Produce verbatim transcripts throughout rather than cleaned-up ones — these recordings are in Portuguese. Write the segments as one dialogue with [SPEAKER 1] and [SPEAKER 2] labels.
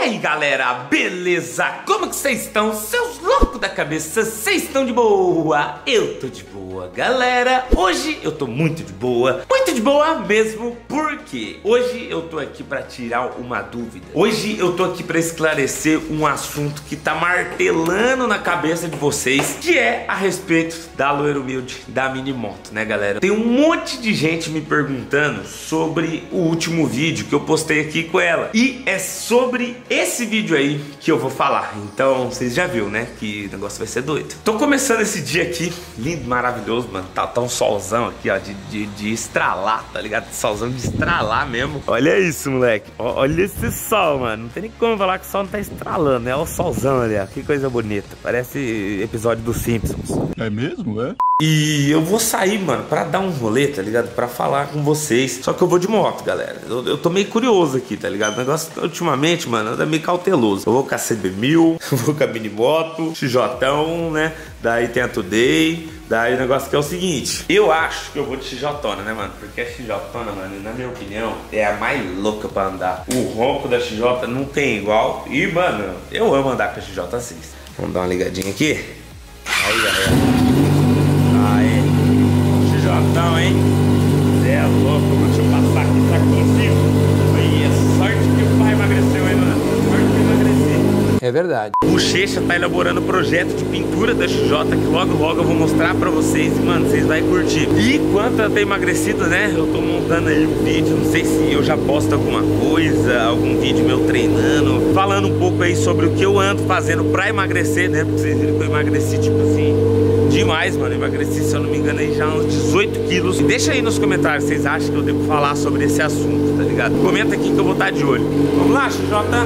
[SPEAKER 1] aí galera, beleza? Como que vocês estão? Seus loucos da cabeça, vocês estão de boa? Eu tô de boa, galera. Hoje eu tô muito de boa, muito de boa mesmo, porque hoje eu tô aqui pra tirar uma dúvida. Hoje eu tô aqui pra esclarecer um assunto que tá martelando na cabeça de vocês, que é a respeito da loira humilde, da Minimoto, né galera? Tem um monte de gente me perguntando sobre o último vídeo que eu postei aqui com ela, e é sobre esse vídeo aí que eu vou falar. Então vocês já viram, né, que o negócio vai ser doido. Tô começando esse dia aqui, lindo, maravilhoso, mano. Tá, tá um solzão aqui, ó, de, de, de estralar, tá ligado? Solzão de estralar mesmo. Olha isso, moleque. Ó, olha esse sol, mano. Não tem nem como falar que o sol não tá estralando, né? Olha o solzão ali, ó. Que coisa bonita. Parece episódio dos Simpsons.
[SPEAKER 2] É mesmo, é?
[SPEAKER 1] E eu vou sair, mano, pra dar um rolê, tá ligado? Pra falar com vocês. Só que eu vou de moto, galera. Eu, eu tô meio curioso aqui, tá ligado? O negócio, ultimamente, mano, anda meio cauteloso. Eu vou com a C B mil, eu vou com a Minimoto, Xijotão, né? Daí tem a Today. Daí o negócio que é o seguinte. Eu acho que eu vou de Xijotona, né, mano? Porque a Xijotona, mano, na minha opinião, é a mais louca pra andar. O ronco da X J não tem igual. E, mano, eu amo andar com a X J seis. Vamos dar uma ligadinha aqui. Aí, aí, Aê, Xijotão, hein? Cê é louco, mano. Deixa eu passar aqui, tá consigo. Aí, é sorte que o pai emagreceu, hein, mano? Sorte que eu emagreci.
[SPEAKER 3] É verdade.
[SPEAKER 1] O Checha tá elaborando um projeto de pintura da X J que logo logo eu vou mostrar pra vocês. E, mano, vocês vão curtir. E quanto ela tem emagrecido, né? Eu tô montando aí um vídeo. Não sei se eu já posto alguma coisa, algum vídeo meu treinando, falando um pouco aí sobre o que eu ando fazendo pra emagrecer, né? Porque vocês viram que eu emagreci, tipo assim, demais, mano. Emagreci, se eu não me engano, aí já uns dezoito quilos. E deixa aí nos comentários, vocês acham que eu devo falar sobre esse assunto, tá ligado? Comenta aqui que eu vou estar de olho. Vamos lá, X J.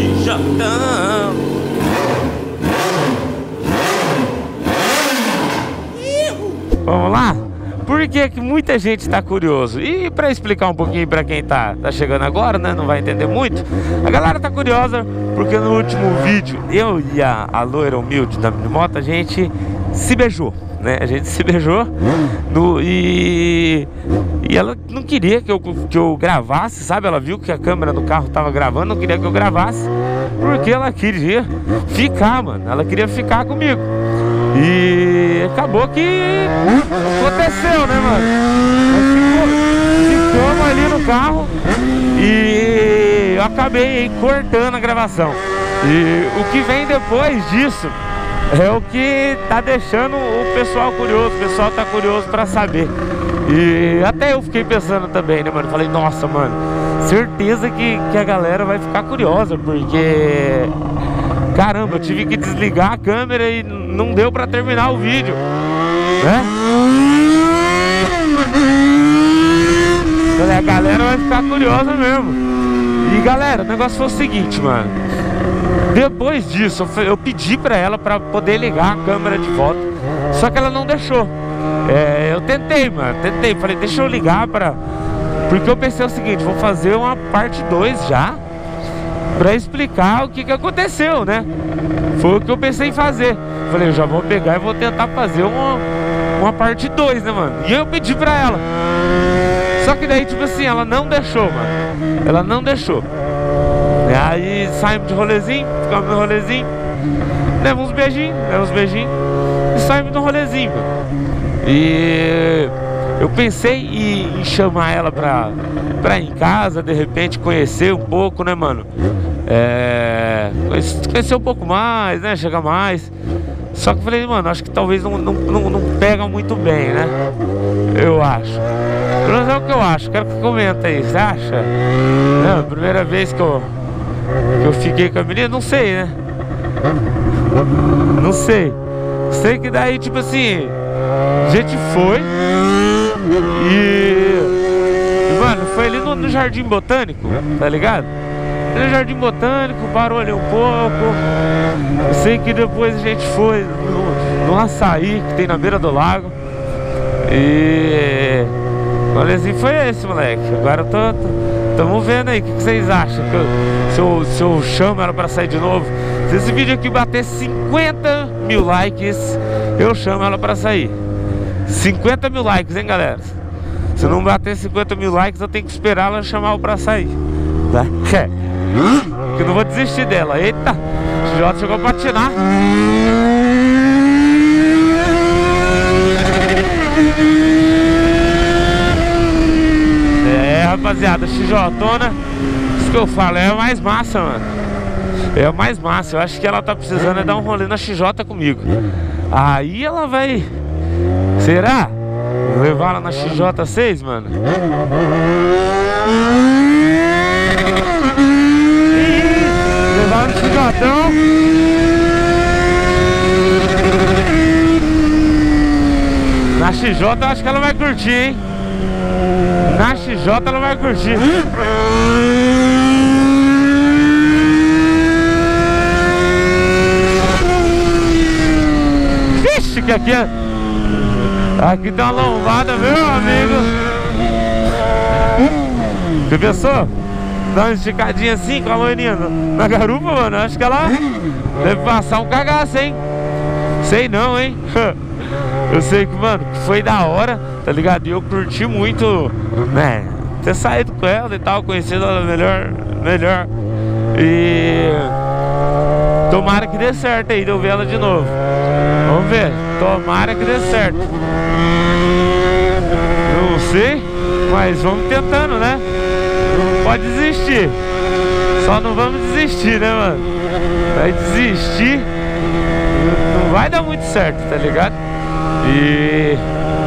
[SPEAKER 1] Xijotão. Vamos lá? Por que que muita gente tá curioso? E pra explicar um pouquinho pra quem tá, tá chegando agora, né? Não vai entender muito. A galera tá curiosa porque no último vídeo, eu e a, a loira humilde da Minimoto, a gente se beijou, né? A gente se beijou no, e, e ela não queria que eu, que eu gravasse, sabe? Ela viu que a câmera do carro tava gravando, não queria que eu gravasse, porque ela queria ficar, mano. Ela queria ficar comigo. E acabou que aconteceu, né, mano? Nós ficamos ali no carro e eu acabei cortando a gravação. E o que vem depois disso é o que tá deixando o pessoal curioso. O pessoal tá curioso pra saber. E até eu fiquei pensando também, né, mano? Falei, nossa, mano, certeza que, que a galera vai ficar curiosa, porque caramba, eu tive que desligar a câmera e não deu pra terminar o vídeo, né? A galera vai ficar curiosa mesmo. E galera, o negócio foi o seguinte, mano. Depois disso, eu, eu pedi pra ela pra poder ligar a câmera de volta, só que ela não deixou. É, eu tentei, mano, tentei. Falei, deixa eu ligar pra... Porque eu pensei o seguinte, vou fazer uma parte dois já, pra explicar o que que aconteceu, né? Foi o que eu pensei em fazer. Falei, eu já vou pegar e vou tentar fazer uma, uma parte dois, né, mano? E eu pedi pra ela. Só que daí, tipo assim, ela não deixou, mano. Ela não deixou. E aí saímos de rolezinho, ficamos no rolezinho, levamos uns beijinhos, levamos uns beijinhos e saímos do rolezinho, mano. E eu pensei em, em chamar ela pra, pra ir em casa, de repente conhecer um pouco, né, mano? É, conhecer um pouco mais, né? Chegar mais. Só que eu falei, mano, acho que talvez não, não, não, não pega muito bem, né? Eu acho. Pelo menos é o que eu acho. Quero que comenta aí. Você acha? Não, primeira vez que eu, que eu fiquei com a menina, não sei, né? Não sei. Sei que daí, tipo assim, a gente foi e, e mano, foi ali no, no Jardim Botânico, tá ligado? No Jardim Botânico, parou ali um pouco. Eu sei que depois a gente foi no, no açaí que tem na beira do lago. E o rolezinho foi esse, moleque. Agora eu tô, tô tamo vendo aí, o que, que vocês acham? Que eu, se, eu, se eu chamo ela pra sair de novo? Se esse vídeo aqui bater cinquenta mil likes, eu chamo ela pra sair. cinquenta mil likes, hein, galera? Se não bater cinquenta mil likes, eu tenho que esperar ela chamar eu pra sair, tá? que eu não vou desistir dela. Eita, o X J chegou a patinar. É, rapaziada, X J, né? Isso que eu falo, é a mais massa, mano. É a mais massa. Eu acho que ela tá precisando é dar um rolê na X J comigo. Aí ela vai... Será? Vou levar ela na X J seis, mano. Levar ela no X J. Na X J eu acho que ela vai curtir, hein? Na X J ela vai curtir. Vixe, que aqui é... Aqui tem uma lombada, meu amigo. Você pensou? Dá uma esticadinha assim com a loirinha na garupa, mano. Acho que ela deve passar um cagaço, hein? Sei não, hein? Eu sei que, mano, foi da hora, tá ligado? E eu curti muito, né? Ter saído com ela e tal, conhecido ela melhor, melhor. E... tomara que dê certo aí, de eu ver ela de novo. Vamos ver, tomara que dê certo. Não sei, mas vamos tentando, né? Não pode desistir. Só não vamos desistir, né, mano? Vai desistir, não vai dar muito certo, tá ligado? E...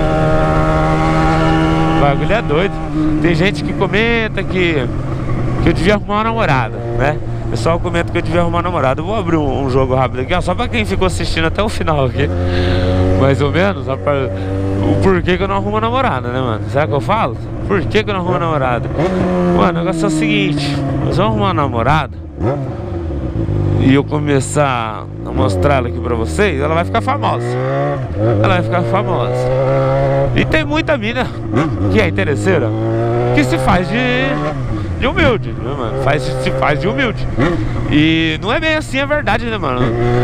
[SPEAKER 1] o bagulho é doido. Tem gente que comenta que que eu devia arrumar uma namorada, né? O pessoal comenta que eu devia arrumar uma namorada. Eu vou abrir um, um jogo rápido aqui, ó, só pra quem ficou assistindo até o final aqui. Mais ou menos, ó, pra... o porquê que eu não arrumo uma namorada, né, mano? Será que eu falo? Por que que eu não arrumo uma namorada? Mano, o negócio é o seguinte: se eu arrumar uma namorada e eu começar a mostrar ela aqui pra vocês, ela vai ficar famosa. Ela vai ficar famosa. E tem muita mina que é interesseira, que se faz de, de humilde, né, mano? Faz, se faz de humilde. E não é bem assim a verdade, né, mano?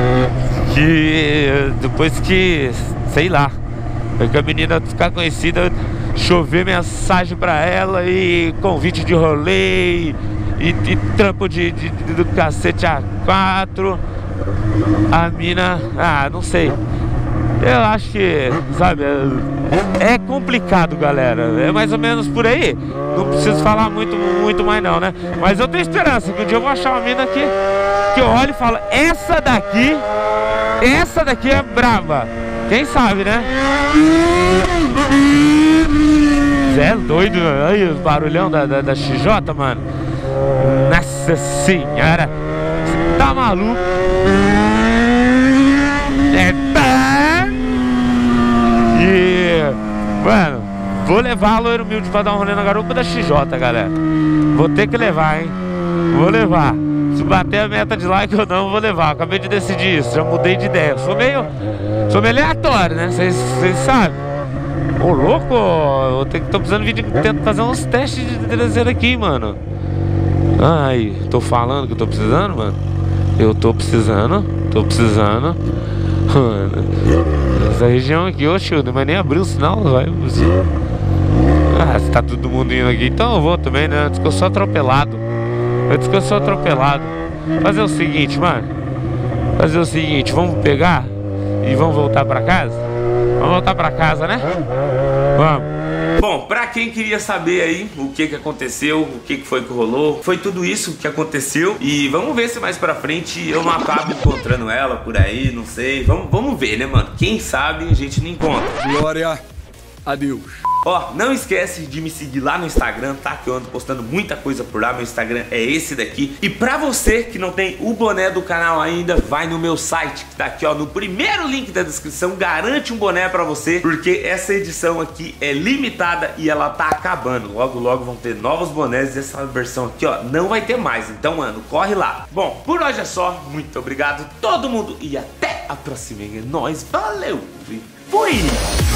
[SPEAKER 1] Que depois que, sei lá, que a menina ficar conhecida, chover mensagem pra ela e convite de rolê e, e trampo de, de, de, do cacete A quatro. A mina, ah, não sei. Eu acho que, sabe, é complicado, galera. É mais ou menos por aí. Não preciso falar muito, muito mais não, né? Mas eu tenho esperança que um dia eu vou achar uma mina aqui que eu olho e falo: essa daqui, essa daqui é brava. Quem sabe, né? Zé é doido, aí o barulhão da, da, da X J, mano. Nossa senhora, você tá maluco? É, e, mano, vou levar a loira humilde pra dar um rolê na garupa da X J, galera. Vou ter que levar, hein? Vou levar. Se bater a meta de like ou não, eu vou levar. Acabei de decidir isso, já mudei de ideia. Eu sou meio, sou meio aleatório, né? Vocês sabem. Ô, louco, eu tenho, tô precisando vir de, tento fazer uns testes de traseira aqui, mano. Ai, tô falando que eu tô precisando, mano. Eu tô precisando, tô precisando. Mano, essa região aqui, ô Childo, mas nem abriu o sinal, vai. Ah, se tá todo mundo indo aqui, então eu vou também, né? Antes que eu sou atropelado. Antes que eu sou atropelado. Fazer o seguinte, mano. Fazer o seguinte, vamos pegar e vamos voltar pra casa? Vamos voltar pra casa, né? Vamos. Bom, pra quem queria saber aí o que que aconteceu, o que que foi que rolou, foi tudo isso que aconteceu. E vamos ver se mais pra frente eu não acabo encontrando ela por aí, não sei. Vamos, vamos ver, né, mano? Quem sabe a gente não encontra.
[SPEAKER 2] Glória a Deus.
[SPEAKER 1] Ó, não esquece de me seguir lá no Instagram, tá? Que eu ando postando muita coisa por lá. Meu Instagram é esse daqui. E pra você que não tem o boné do canal ainda, vai no meu site, que tá aqui, ó, no primeiro link da descrição. Garante um boné pra você, porque essa edição aqui é limitada e ela tá acabando. Logo, logo vão ter novos bonés. Essa versão aqui, ó, não vai ter mais. Então, mano, corre lá. Bom, por hoje é só. Muito obrigado todo mundo e até a próxima. É nóis, valeu e fui!